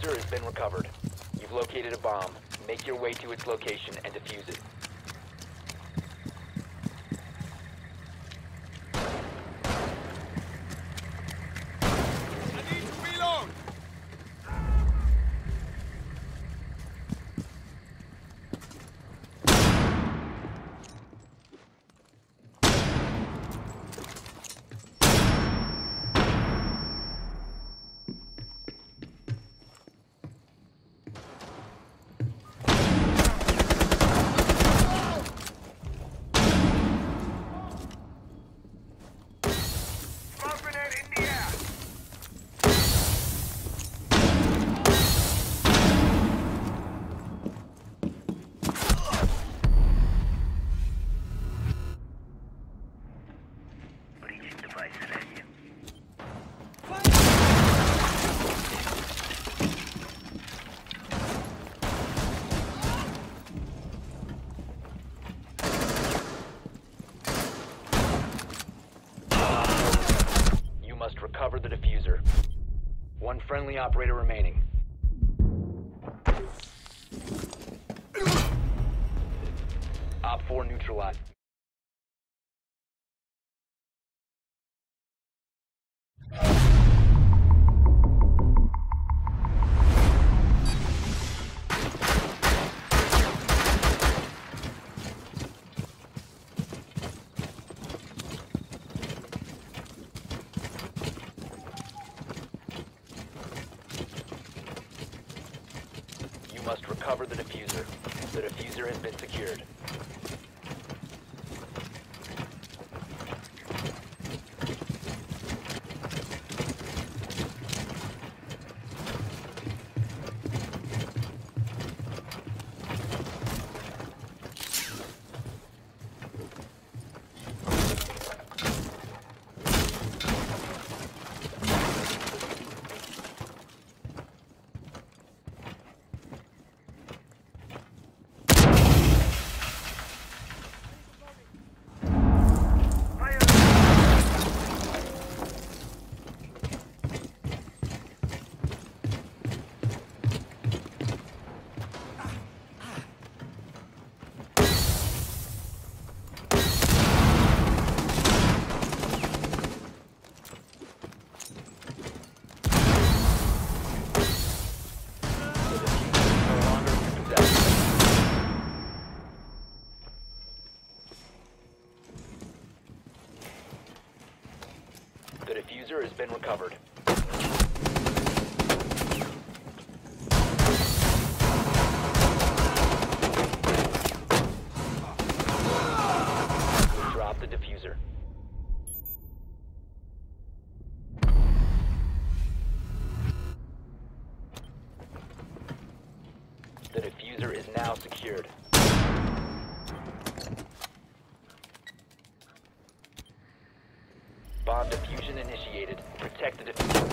diffuser has been recovered. You've located a bomb. Make your way to its location and defuse it. I need to reload! Recover the diffuser. One friendly operator remaining. Op 4 neutralized. You must recover the diffuser. The diffuser has been secured. The diffuser has been recovered. Drop the diffuser. The diffuser is now secured. Bomb diffusion initiated. Protect the diffuser.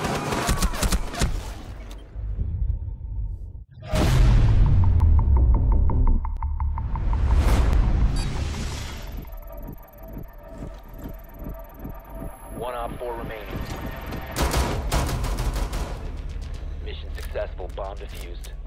One Op 4 remaining. Mission successful. Bomb defused.